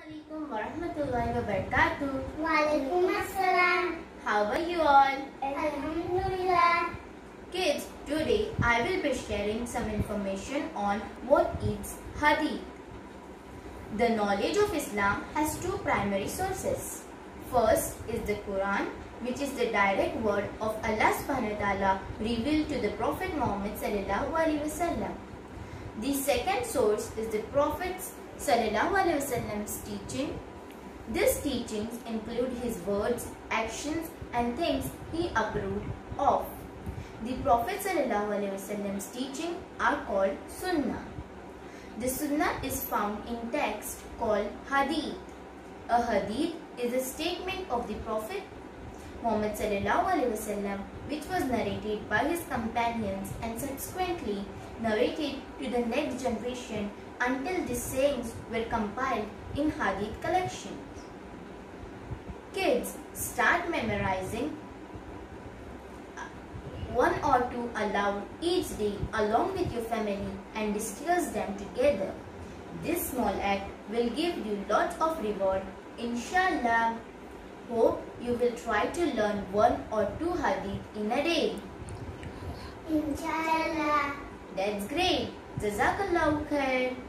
Assalamualaikum warahmatullahi wabarakatuh. Waalaikumsalam. How are you all? Alhamdulillah. Kids, today I will be sharing some information on what is Hadith. The knowledge of Islam has two primary sources. First is the Quran, which is the direct word of Allah subhanahu wa ta'ala revealed to the Prophet Muhammad sallallahu alaihi wasallam. The second source is the Prophet's sallallahu alaihi wasallam's teaching. These teachings include his words, actions and things he approved of. The Prophet sallallahu alaihi wasallam's teaching are called Sunnah. The Sunnah is found in text called Hadith. A Hadith is a statement of the Prophet Muhammad sallallahu alaihi wasallam which was narrated by his companions and subsequently narrated to the next generation until the sayings were compiled in Hadith collections. Kids, start memorizing one or two aloud each day along with your family and discuss them together. This small act will give you lots of reward, inshallah. Hope you will try to learn one or two hadith in a day. Inshallah. That's great. Jazakallahu khair.